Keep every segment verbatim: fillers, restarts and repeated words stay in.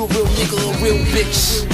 You a real nigga, a real bitch.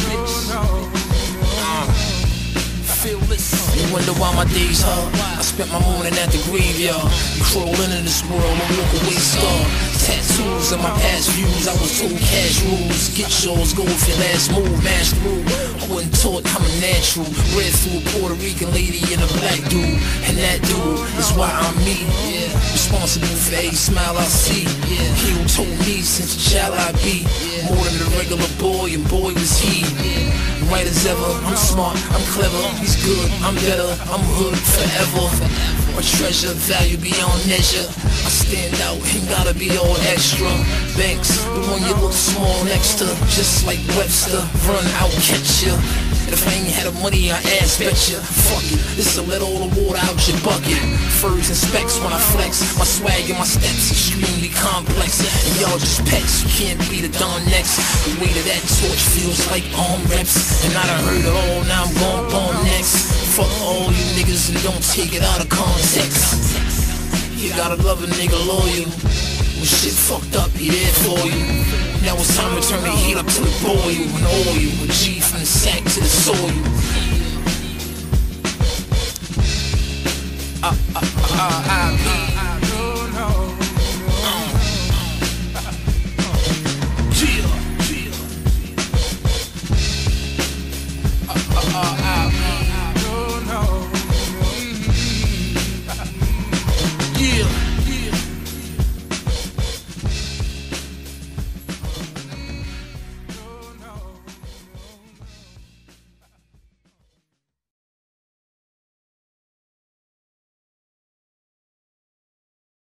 Fearless. You wonder why my days hard. I spent my morning at the graveyard. Crawl into this world and walk away scarred. Tattoos of my past views. I was told cash rules. Get yours, go with your last move. Mash through. I wasn't taught I'm a natural. Read through a Puerto Rican lady and a black dude. And that dude is why I'm me. Yeah. Responsible for every smile I see. Yeah. He who told me since a child I be. Yeah. More than a regular boy, and boy was he. Yeah. Right as ever, I'm smart, I'm clever. He's good, I'm better, I'm hood forever. A treasure, value beyond measure. I stand out, ain't gotta be all extra. Banks, the one you look small next to. Just like Webster, run out, catch ya. And if I ain't had the money, I ass bet ya. Fuck it, this'll let all the water out your bucket. Furs and specs when I flex. My swag and my steps extremely complex. And y'all just pets, you can't be the Don next. The weight of that torch feels like arm reps. And I done heard it all, now I'm gon' bomb next. Fuck all you niggas and don't take it out of context. You gotta love a nigga loyal. When shit fucked up, he there for you. Now it's time to turn the heat up to the boil. And oil, with G from the sack to the soil. Uh, uh, uh, I